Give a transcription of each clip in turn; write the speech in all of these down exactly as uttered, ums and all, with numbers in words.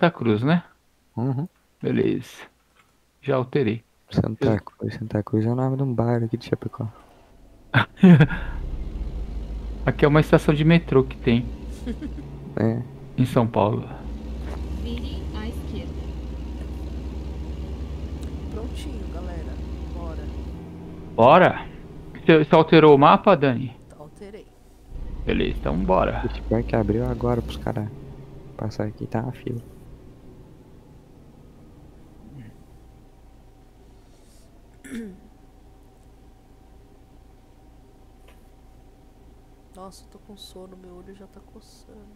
Santa Cruz, né? Uhum. Beleza. Já alterei. Santa Cruz. Santa Cruz é o nome de um bairro aqui de Chapecó. Aqui é uma estação de metrô que tem É. em São Paulo. Vire à esquerda. Prontinho, galera. Bora. Bora? Você você alterou o mapa, Dani? Alterei. Beleza, então bora. Esse pior que abriu agora pros caras passar aqui, tá na fila. Nossa, eu tô com sono, meu olho já tá coçando.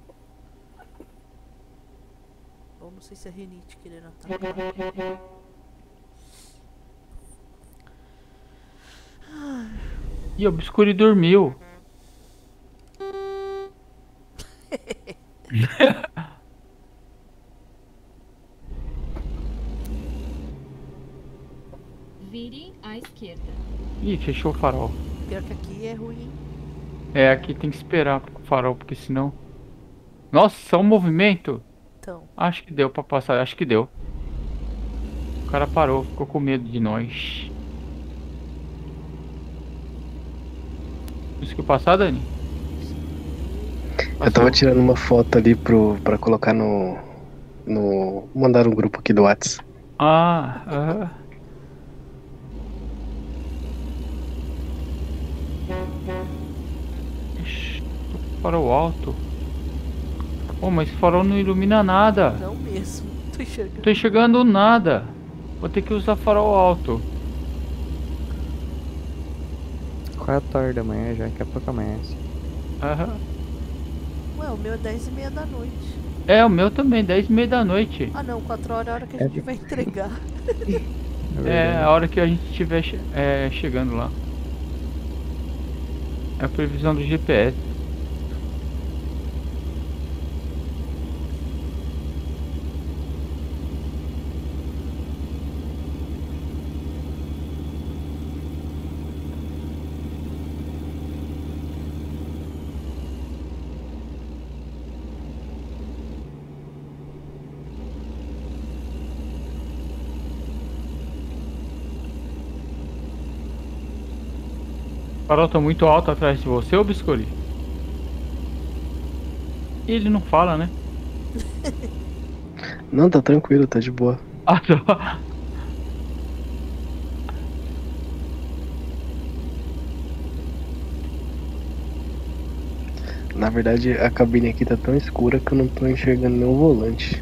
Bom, não sei se é rinite querendo atacar. Ih, o Obscure dormiu. Vire à esquerda. Ih, fechou o farol. Pior que aqui é ruim, hein? É, aqui tem que esperar o farol, porque senão... Nossa, só um movimento? Então, Acho que deu pra passar, acho que deu. O cara parou, ficou com medo de nós. Conseguiu passar, Dani? Eu tava tirando uma foto ali pro, pra colocar no, no. Mandar um grupo aqui do Whats. Ah, aham. Ixi, tô com farol alto. Pô, mas esse farol não ilumina nada. não mesmo. Tô enxergando. Não tô enxergando nada. Vou ter que usar farol alto. quatro horas da manhã já, daqui a pouco amanhece. Aham. Ué, o meu é dez e meia da noite. É, o meu também, dez e meia da noite. Ah não, quatro horas é a hora que a É gente vai entregar. É a hora que a gente estiver che é, chegando lá. É a previsão do G P S. O farol tá muito alto atrás de você, Obscuri? Ele não fala, né? Não, tá tranquilo, tá de boa. Ah, tá. Na verdade, a cabine aqui tá tão escura que eu não tô enxergando nem o volante.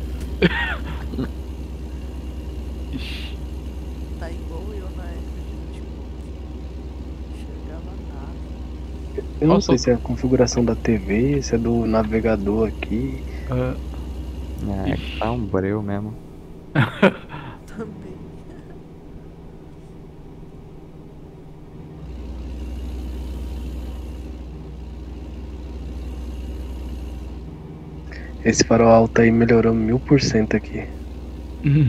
Ixi, Tá igual eu na época de tipo, não enxergava nada. Eu não Nossa. sei se é a configuração da T V, se é do navegador aqui. ah, É, é que tá um breu mesmo. Também. Esse farol alto aí melhorou mil por cento aqui. hum.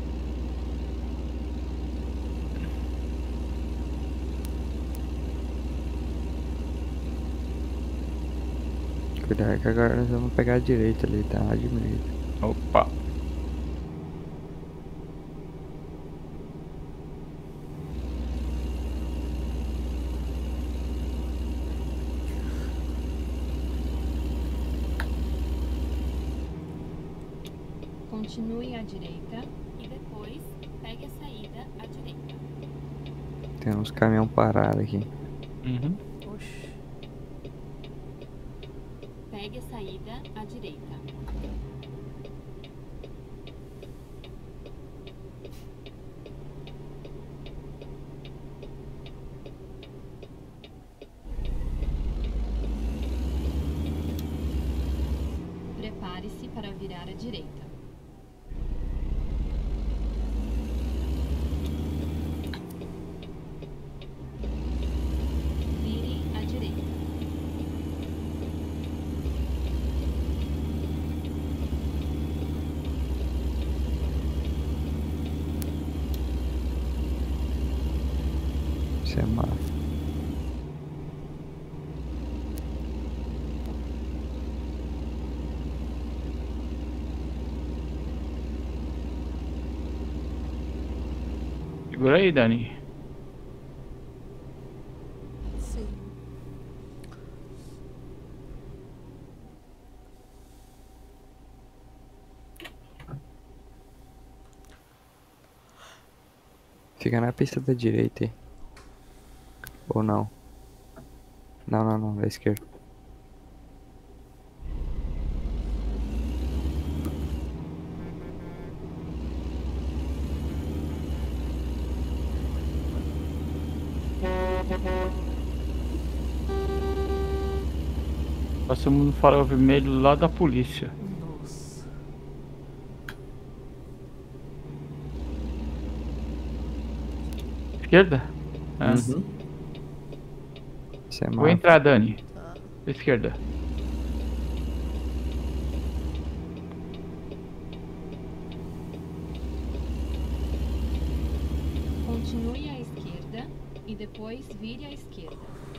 Cuidado que agora nós vamos pegar a direita ali, tá? A direita. Opa. Continue à direita e depois pegue a saída à direita. Tem uns caminhão parados aqui. Uhum. Oxi. Pegue a saída à direita. Prepare-se para virar à direita. Vire à direita. Semáforo. Segura aí, Dani. Sim. Fica na pista da direita aí. Ou não? Não, não, não, da esquerda. Passamos no farol vermelho lá da polícia. Nossa. Esquerda? Ah. Uhum. Isso é Vou mapa. entrar, Dani. Tá. Esquerda. Continue à esquerda e depois vire à esquerda.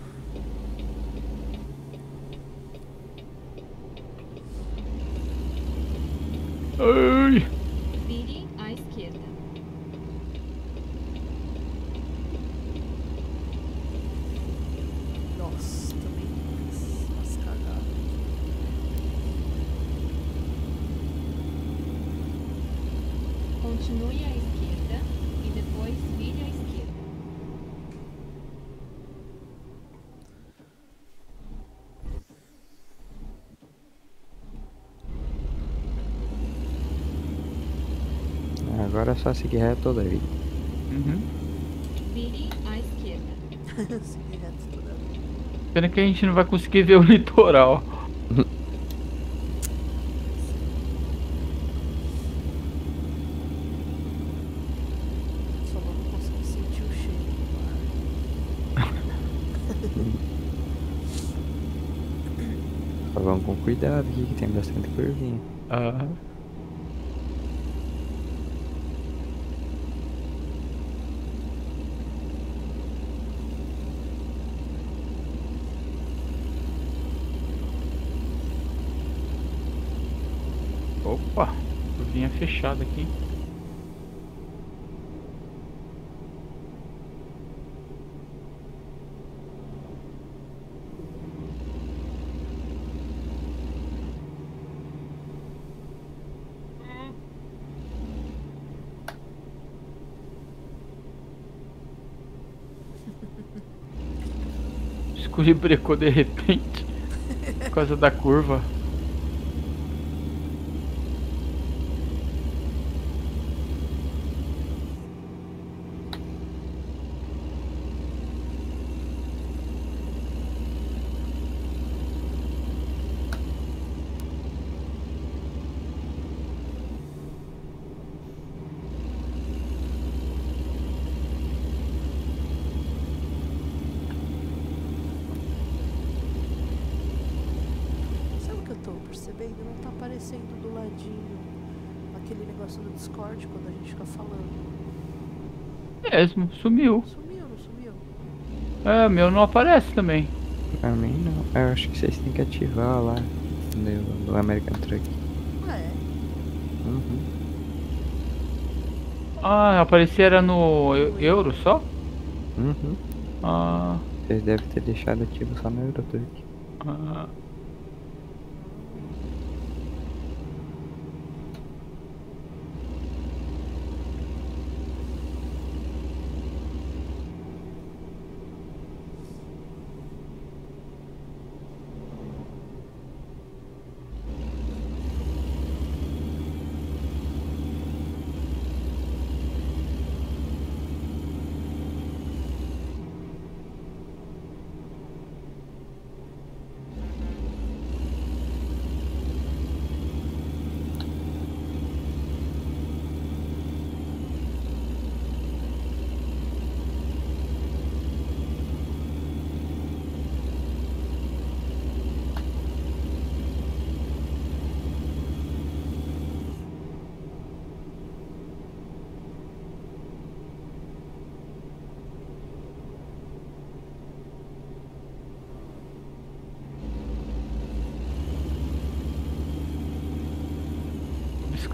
Ai! Vire à esquerda. Nossa, também umas cagadas. Continue à esquerda e depois vire à esquerda. Agora é só seguir reto toda aí. Uhum. Vire à esquerda. Segui reto toda vez. Pena que a gente não vai conseguir ver o litoral. Só não consigo sentir o cheiro do mar. Só vamos com cuidado aqui que tem bastante curvinha. Ah. Opa, curvinha fechada aqui. Escolhi brecou de repente por causa da curva. Sabe o que eu tô percebendo? Não tá aparecendo do ladinho aquele negócio do Discord quando a gente fica falando. Mesmo, sumiu. Sumiu, não sumiu? É, meu não aparece também. Pra mim não. Eu acho que vocês têm que ativar lá no, no American Truck. Ah, é? Uhum. Ah, aparecer era no eu- euro só? Uhum. Ah, Vocês devem ter deixado ativo só no Eurotruck. ah.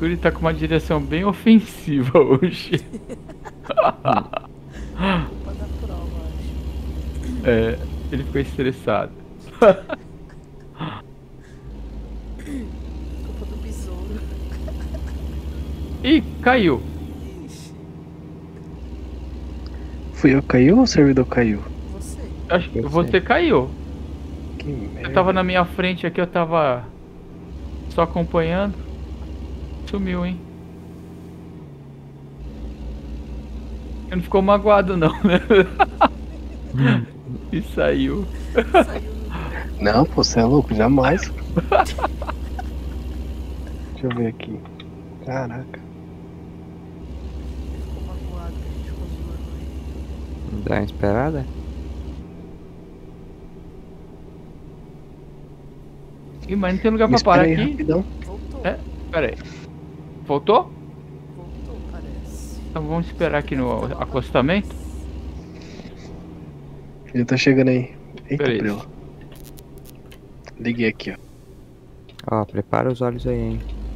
Mercúrio tá com uma direção bem ofensiva hoje. Culpa da prova, acho. É, ele ficou estressado. Culpa do besouro. Ih, caiu. Ixi, Fui eu que caiu ou o servidor caiu? você. Acho que Eu você sei. caiu. Que merda. Você tava na minha frente aqui, eu tava só acompanhando. Sumiu, hein? Ele não ficou magoado não, né? E saiu. Saiu no... Não, pô, você é louco, jamais. Deixa eu ver aqui. Caraca. Ele ficou magoado que a gente ficou zoando ele. Dá uma esperada? Ih, mas não tem lugar Me pra parar espera aí, aqui? rapidão. Voltou. É, pera aí. Voltou? Voltou, parece. Então vamos esperar aqui no acostamento. Já tá chegando aí. Eita, Peraí. prela. Liguei aqui, ó. Ó, prepara os olhos aí, hein.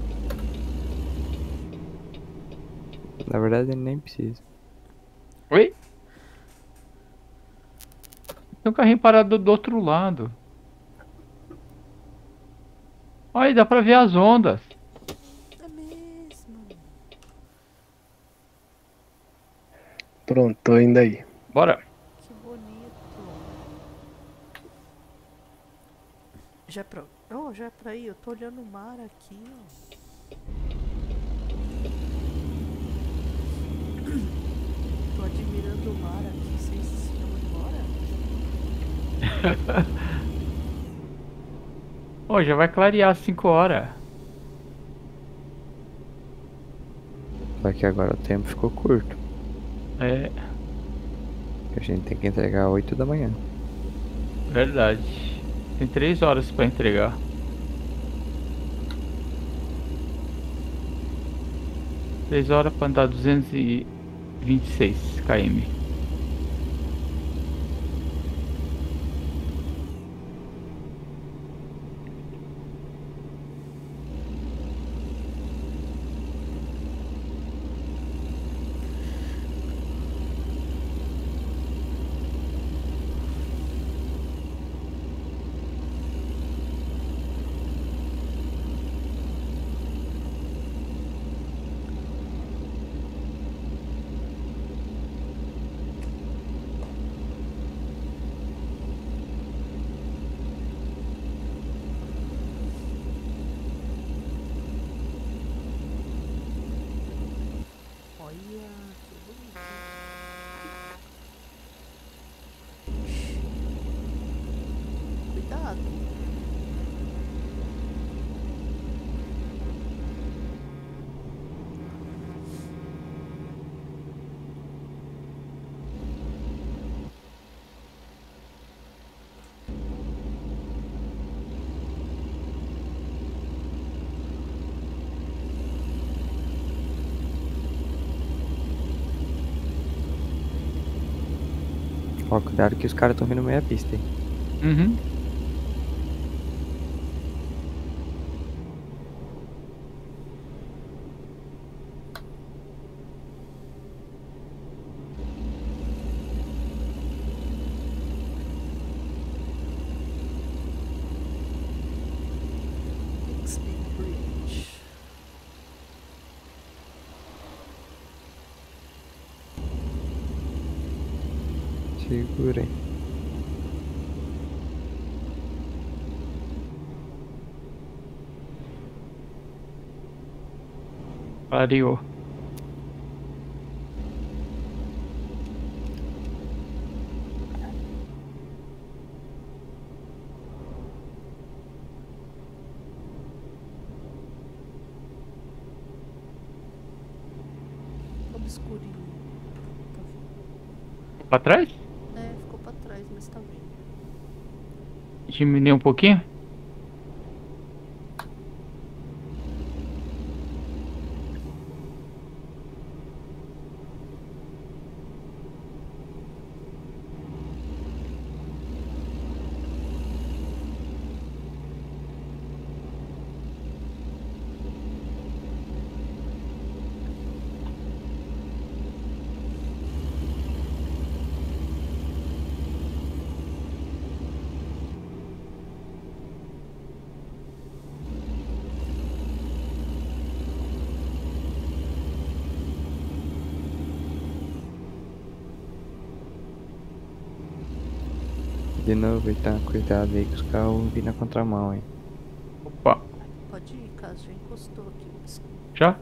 Na verdade ele nem precisa. Oi? Tem um carrinho parado do outro lado. Olha aí, dá pra ver as ondas. É mesmo. Pronto, tô indo aí. Bora. Que bonito. Já é pra... Oh, já é pra ir? Eu tô olhando o mar aqui, ó. Tô admirando o mar aqui. Vocês estão embora? Ó, já vai clarear às cinco horas. Só que agora o tempo ficou curto. É, A gente tem que entregar oito da manhã. verdade. Tem três horas pra entregar. Três horas pra andar duzentos e vinte e seis quilômetros. Olha, que bonito. Cuidado. Ó, cuidado que os caras estão vindo meia pista, hein. Uhum. Bixby Bridge. Segura aí. Clareou. Obscurinho. Tá vendo? Pra trás? É, ficou pra trás, mas tá vendo. Diminuir um pouquinho? De novo, então, cuidado aí que os carros vão vir na contramão, hein. Opa, Pode ir, caso já encostou aqui o biscoito. já?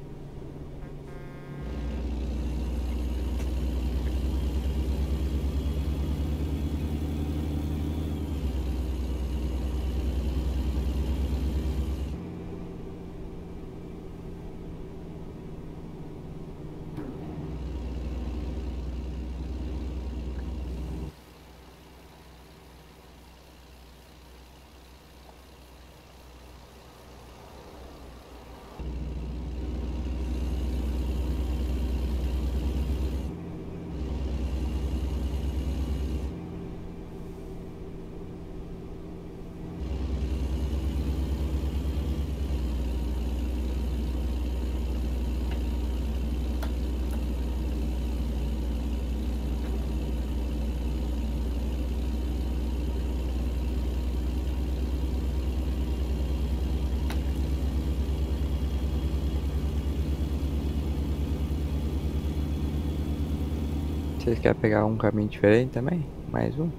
Vocês querem pegar um caminho diferente também? Mais um?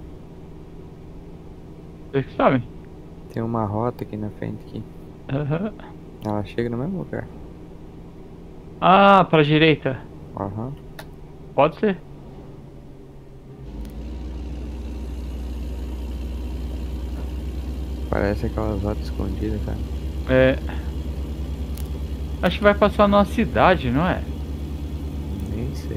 Vocês que sabem. Tem uma rota aqui na frente aqui. Aham. Ela chega no mesmo lugar. Ah, pra direita. Aham. Pode ser. Parece aquelas rotas escondidas, cara. É. Acho que vai passar numa cidade, não é? Nem sei.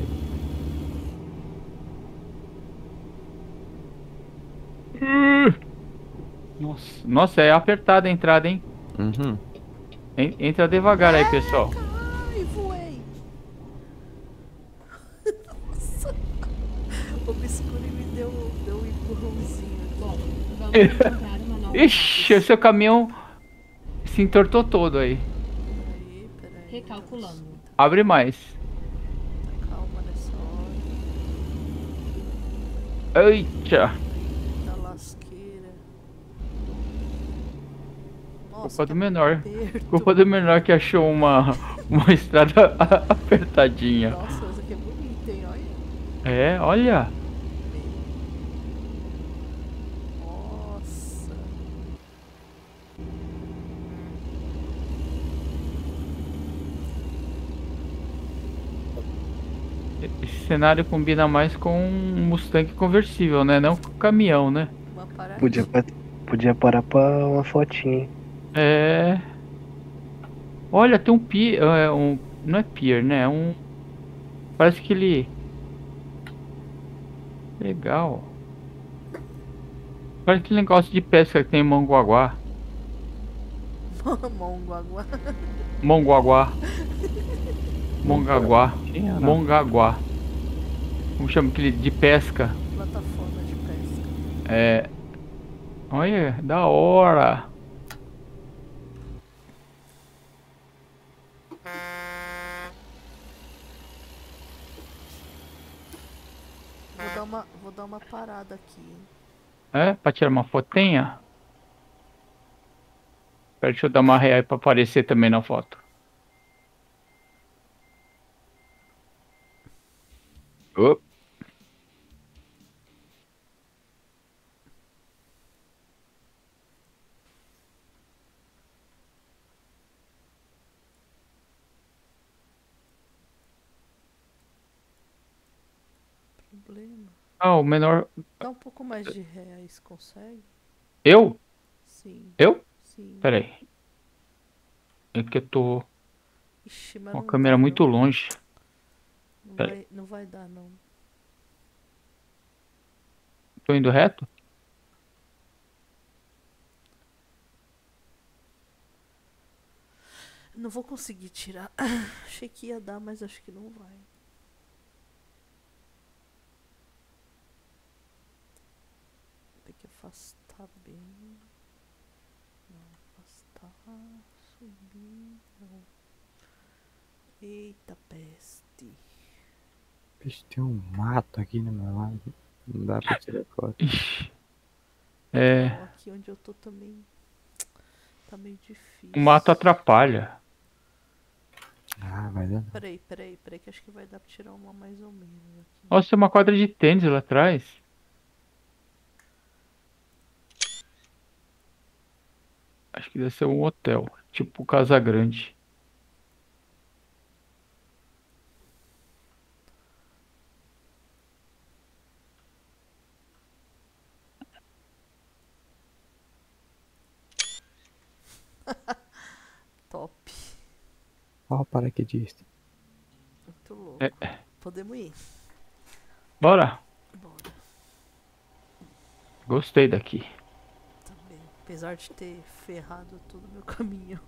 Nossa, nossa, é apertada a entrada, hein? Uhum. En- Entra devagar aí, pessoal. Ai, voei! Nossa! O biscoito me deu, deu um empurrãozinho. Bom, vamos encontrar uma nova Ixi, o seu caminhão se entortou todo aí. Peraí, peraí. Recalculando. Abre mais. Calma nessa hora. Eita. Da lasqueira. Nossa, Culpa que do menor. aperto. Culpa do menor que achou uma, uma estrada apertadinha. Nossa, essa aqui é bonita, hein? Olha. É, olha. Nossa. Esse cenário combina mais com um Mustang conversível, né? Não com caminhão, né? Uma parada. Podia, pa- podia parar pra uma fotinha, hein? É. Olha, tem um pier. É um, não é pier, né? É um. Parece que ele. Legal. Parece aquele negócio de pesca que tem em Mongaguá. Mongaguá. Mongaguá. Mongaguá. Tinha, não? Mongaguá. Como chama aquele de pesca? Plataforma de pesca. É. Olha, da hora. Vou dar uma, vou dar uma parada aqui, hein? É, pra tirar uma fotinha. Pera, deixa eu dar uma real pra aparecer também na foto. Op. Problema. Ah, o menor. Dá um pouco mais de ré aí, se consegue? Eu? Sim, Eu? sim. Pera aí. É que eu tô Ixi, mas com a não câmera dá, muito não. longe. Não Pera vai, não vai dar, não. Tô indo reto? Não vou conseguir tirar. Achei que ia dar, mas acho que não vai. Tem que afastar bem. Não, afastar. Subir. Não. Eita peste. Vixe, tem um mato aqui no meu lado. Não dá pra tirar foto. Ixi. É. Então, aqui onde eu tô também tá meio difícil. O mato atrapalha. Ah, vai dar. Peraí, peraí, peraí, que acho que vai dar pra tirar uma mais ou menos aqui. Nossa, tem uma quadra de tênis lá atrás. Acho que deve ser um hotel. Tipo Casa Grande. Top. Ó, o paraquedista. Muito louco. É. Podemos ir. Bora. Bora. Gostei daqui. Também. Apesar de ter ferrado todo o meu caminho.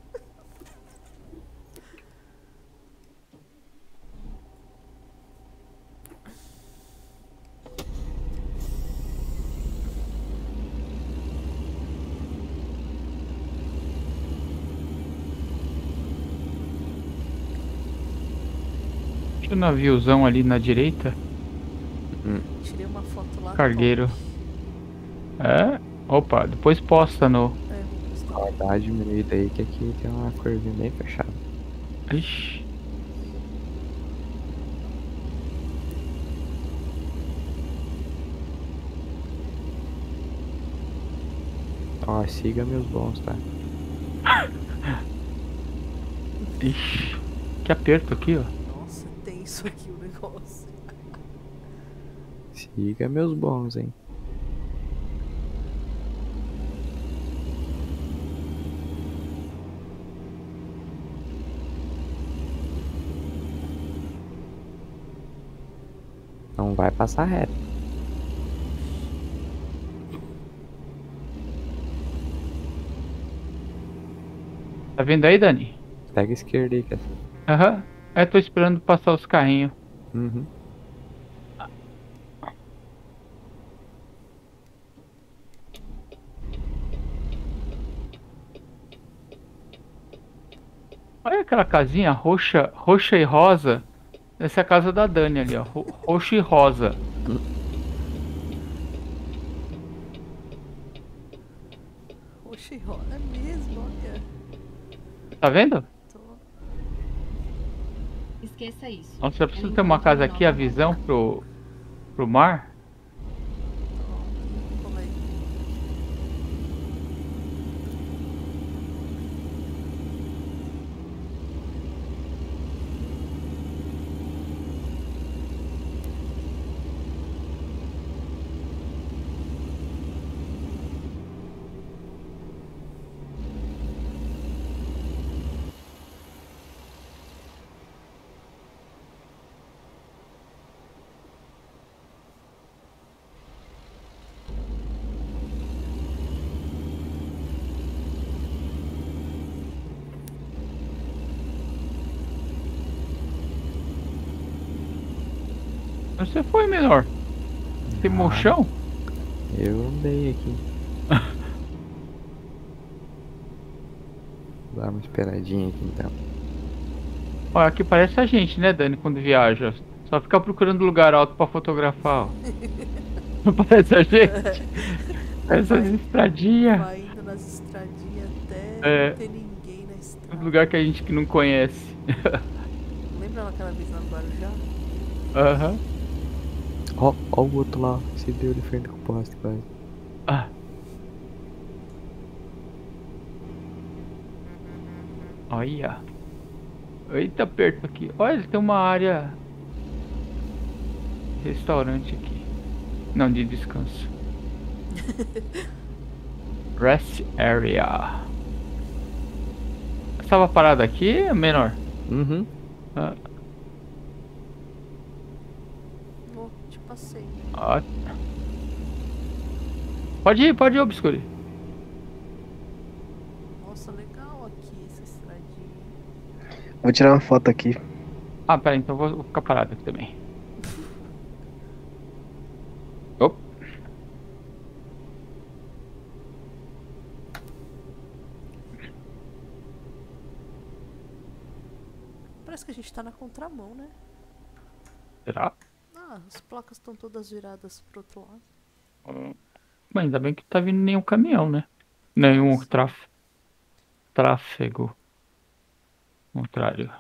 Tinha um naviozão ali na direita. Tirei uma foto lá. Cargueiro. top. É? Opa, depois posta no. É, vou postar. Ó, dá uma diminuída aí que aqui tem uma curvinha bem fechada. Ixi. Ó, siga meus bons, tá? Ixi. Que aperto aqui, ó. Nossa, tem isso aqui o negócio. Siga meus bons, hein? Não vai passar reto. Tá vendo aí, Dani? Pega a esquerda aí, cara. Aham. É, tô esperando passar os carrinhos. Uhum. Olha aquela casinha roxa, roxa e rosa. Essa é a casa da Dani ali, ó. Ro- Roxa e rosa. Oxi, ó, é mesmo, olha. Tá vendo? Tô... Esqueça isso. Nossa, eu Eu preciso ter uma encontro casa uma aqui, a nova visão rota. pro, pro mar. Como é? Você foi, menor. Tem mochão? Eu andei aqui. Vou dar uma esperadinha aqui então. Olha, aqui parece a gente, né, Dani, quando viaja. Só ficar procurando lugar alto pra fotografar, ó. Não parece a gente? Essas Vai- estradinhas. Vai indo nas estradinhas até É. não ter ninguém na estrada. Lugar que a gente que não conhece. Lembra naquela vez lá no Guarujá? Aham. Ó, ó o outro lá. Se deu de frente com o poste quase. Ah. Olha. Eita, perto aqui. Olha, tem uma área. Restaurante aqui. Não, de descanso. Rest area. Estava parado aqui, menor? Uhum. Ah, Oh, te passei. ah. Pode ir, pode ir, Obscure. Nossa, legal aqui essa estradinha. Vou tirar uma foto aqui. Ah, pera, então vou, vou ficar parado aqui também. Op. Parece que a gente tá na contramão, né? Será? Ah, as placas estão todas viradas pro outro lado. Hum. Mas ainda bem que tá vindo nenhum caminhão, né? Nenhum traf... tráfego. Contrário.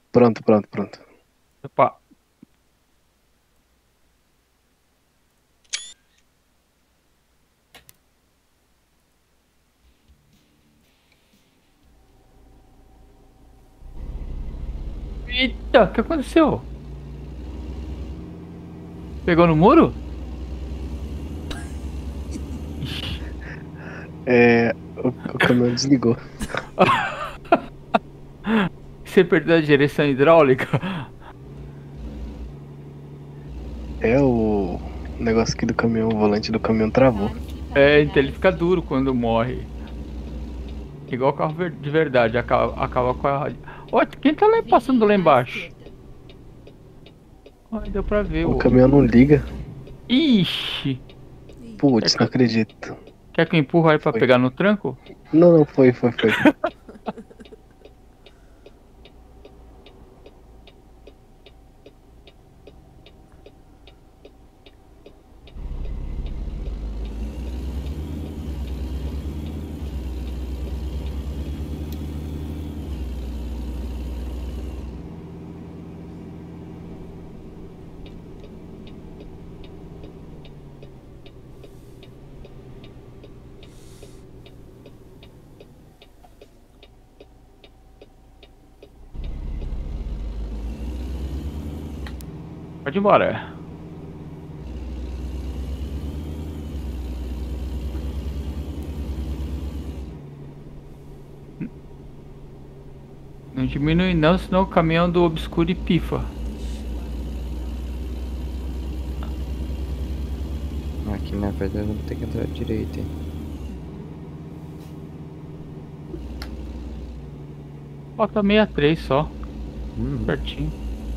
Pronto, pronto, pronto. Opa. Eita, o que aconteceu? Pegou no muro? É, o, o caminhão desligou. Você perdeu a direção hidráulica? É o negócio aqui do caminhão, o volante do caminhão travou. Prepare-se para É, virar então ele à fica direita. duro quando morre. Igual carro ver- de verdade, acaba, acaba com a. Ó, quem tá lá Vire passando lá à embaixo? esquerda. Ai, deu pra ver O o. caminhão não liga. Ixi! Ih, Putz, não acredito. Quer que eu empurre aí pra Foi. pegar no tranco? Não, não, foi, foi, foi. Pode ir embora. Não diminui não, senão o caminhão do obscuro e pifa. Aqui na verdade vamos ter que entrar à direita, hein? Falta sessenta e três só, Hum, pertinho.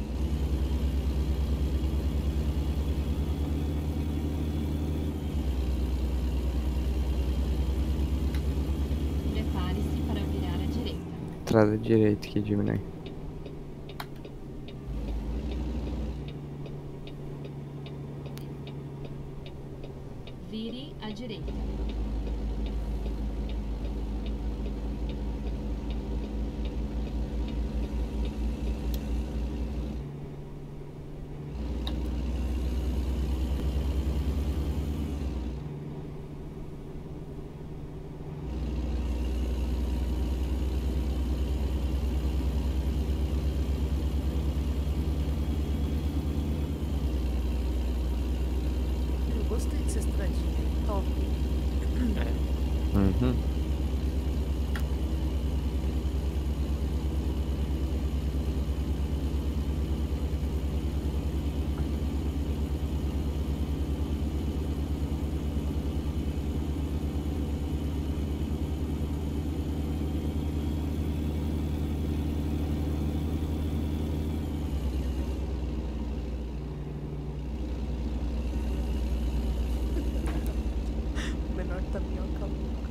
Prepare-se para virar à direita. entrada direita que diminui. Vire à direita. eu gostei dessa estradinha. Top. Uhum. O menor tá minhoca louca.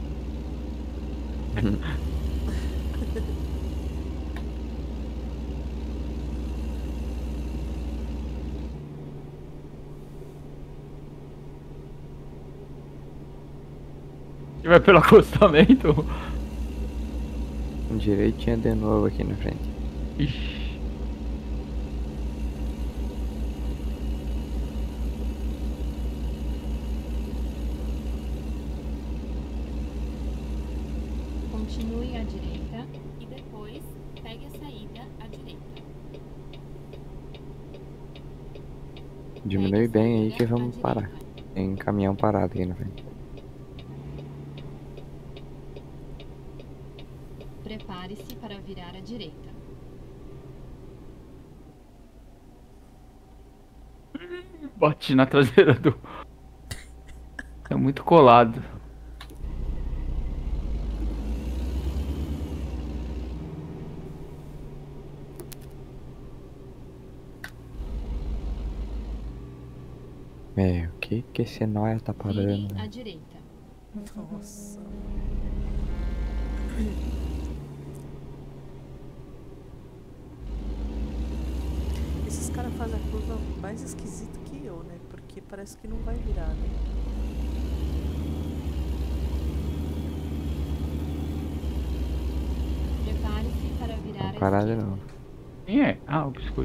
E vai pelo acostamento. Direitinha de novo aqui na frente. Ixi. Continue à direita e depois pegue a saída à direita. Diminui Pegue a bem aí saída que à vamos parar. direita. Tem caminhão parado aqui na frente. Prepare-se para virar à direita. Bate na traseira do. É muito colado. Meu, que que esse nóia tá parando? Vire à velho? direita. Nossa. Esses caras fazem a curva mais esquisita que eu, né? Porque parece que não vai virar, né? Prepare-se para virar Vamos à parar de esquerda. novo. Quem é? Ah, obscuro.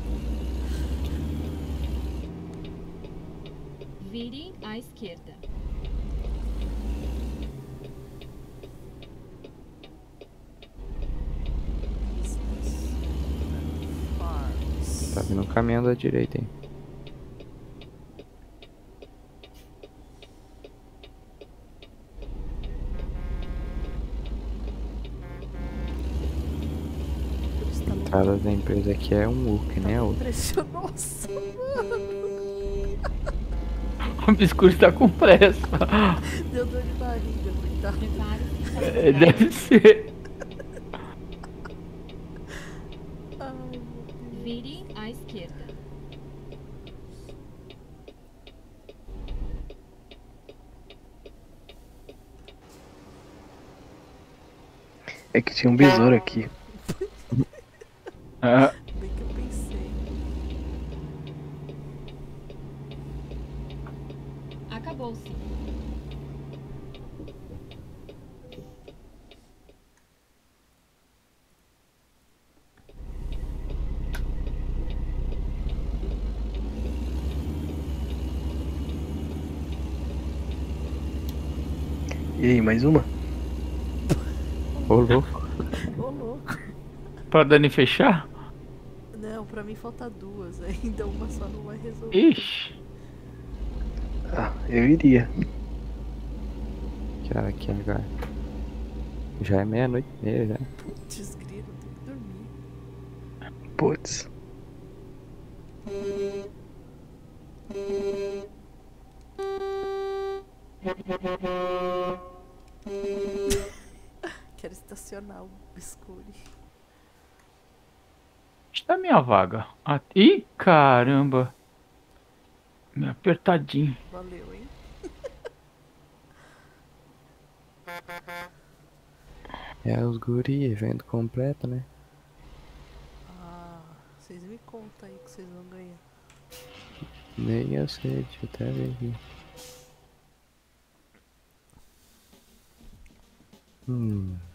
Vire à esquerda. Business. Farms. Tá vindo um caminhão da direita, hein? Eles A tá entrada da empresa aqui é um U, que nem a outra. impressionou. Nossa, mano. O obscuro tá com pressa. Deu dor de barriga, coitado. Prepare-se. É, deve ser. Ai, meu Deus. Vire à esquerda. É que tinha um besouro aqui. Ah, Bem que eu pensei. Acabou-se. E aí, mais uma? Ô, louco. Ô, louco. pra Dani fechar? Não, pra mim falta duas ainda. Uma só não vai resolver. Ixi. Ah, eu iria. Que hora que é agora? Já é meia-noite e meia já. Putz, grilo, tem que dormir. Putz. Quero estacionar o Biscuri. Está minha vaga. Ah, ih, caramba. Me apertadinho. Valeu, hein? É os guri, evento completo, né? Ah, vocês me contam aí que vocês vão ganhar. Nem eu sei, deixa eu até ver aqui. Hum.